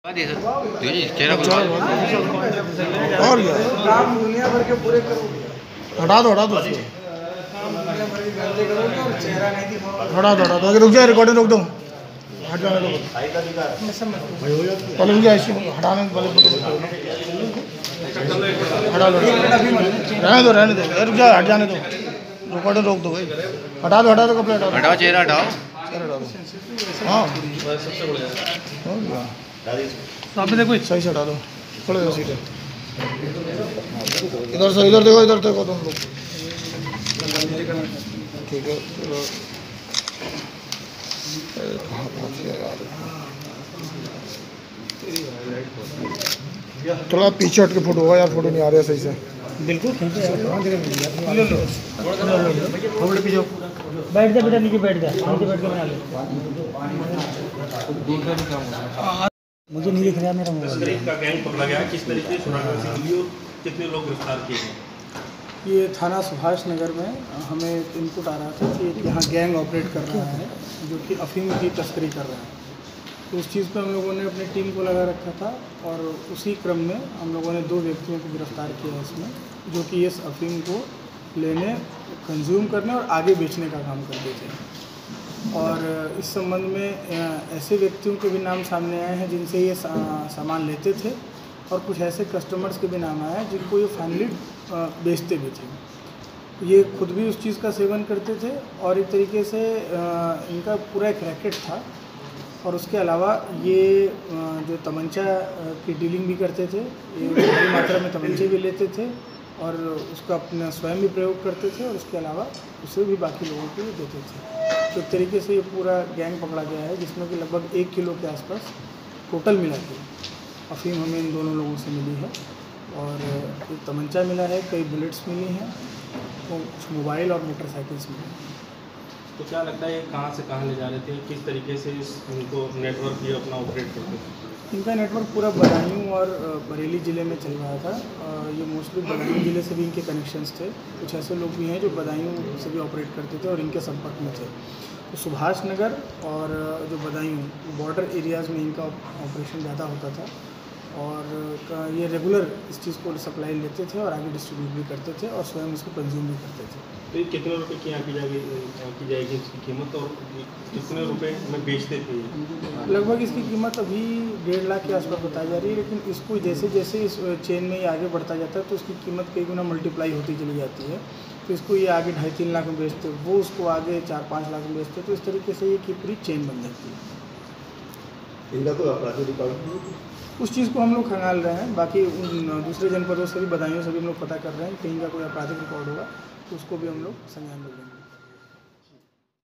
और क्या काम दुनिया भर के पूरे करोगे। हटा दो उसको। हटा दो रुक जाए, रिकॉर्डिंग रोक दो, हट जाने दो पहले, मुझे ऐसी हटाने पहले हटा दो, रहने दो रुक जाए, हट जाने दो, रिकॉर्डिंग रोक दो भाई, हटा दो कपड़े हटाओ, चेहरा हटाओ। हाँ सामने देखो, सही से हटा दो, खड़े हो सीधे, इधर से इधर देखो तुम लोग, ठीक है। थोड़ा पीछे हट के फोटो होगा यार, फोटो नहीं आ रहा है सही से। बिल्कुल बैठ जा बेटा, नीचे बैठ जा, नीचे बैठ के बना ले। मुझे नहीं दिख रहा मेरा मोबाइल। का गैंग पकड़ा गया, किस तरीके से कितने लोग गिरफ्तार किए गए? ये थाना सुभाष नगर में हमें इनपुट आ रहा था कि यहाँ गैंग ऑपरेट कर रहा है जो कि अफीम की तस्करी कर रहा है। तो उस चीज़ पर हम लोगों ने अपनी टीम को लगा रखा था और उसी क्रम में हम लोगों ने 2 व्यक्तियों को गिरफ्तार किया इसमें, जो कि इस अफीम को लेने, कंज्यूम करने और आगे बेचने का काम करते थे। और इस संबंध में ऐसे व्यक्तियों के भी नाम सामने आए हैं जिनसे ये सामान लेते थे, और कुछ ऐसे कस्टमर्स के भी नाम आए हैं जिनको ये फाइनली बेचते भी थे। ये खुद भी उस चीज़ का सेवन करते थे और एक तरीके से इनका पूरा एक रैकेट था। और उसके अलावा ये जो तमंचा की डीलिंग भी करते थे, ये बड़ी मात्रा में तमंचे भी लेते थे और उसका अपना स्वयं भी प्रयोग करते थे, और उसके अलावा उसे भी बाकी लोगों को देते थे। तो एक तरीके से ये पूरा गैंग पकड़ा गया है, जिसमें कि लगभग 1 किलो के आसपास टोटल मिला के अफीम हमें इन दोनों लोगों से मिली है। और एक तमंचा मिला है, कई बुलेट्स मिली हैं, तो कुछ मोबाइल और मोटरसाइकिल्स मिले हैं। तो क्या लगता है ये कहाँ से कहाँ ले जा रहे थे, किस तरीके से इनको नेटवर्क ये अपना ऑपरेट करते थे? इनका नेटवर्क पूरा बदायूं और बरेली ज़िले में चल रहा था। ये मोस्टली बदायूं ज़िले से भी इनके कनेक्शंस थे। कुछ ऐसे लोग भी हैं जो बदायूं से भी ऑपरेट करते थे और इनके संपर्क में थे। तो सुभाष नगर और जो बदायूं बॉर्डर एरियाज़ में इनका ऑपरेशन ज़्यादा होता था, और ये रेगुलर इस चीज़ को सप्लाई लेते थे और आगे डिस्ट्रीब्यूट भी करते थे और स्वयं इसको कंज्यूम भी करते थे। तो ये कितने रुपए की यहाँ की जाएगी इसकी कीमत, और कितने रुपए में बेचते थे? लगभग इसकी कीमत अभी 1.5 लाख के आसपास बताई जा रही है, लेकिन इसको जैसे जैसे इस चेन में ये आगे बढ़ता जाता है तो इसकी कीमत कई गुना मल्टीप्लाई होती चली जाती है। तो इसको ये आगे 2.5-3 लाख में बेचते, वो उसको आगे 4-5 लाख में बेचते, तो इस तरीके से ये की पूरी चेन बन जाती है। इनका तो आपराधिक रिकॉर्ड उस चीज़ को हम लोग खंगाल रहे हैं। बाकी दूसरे जनपदों से भी, बदायूं से भी हम लोग पता कर रहे हैं, कहीं का कोई आपराधिक रिकॉर्ड होगा तो उसको भी हम लोग संज्ञान में लेंगे।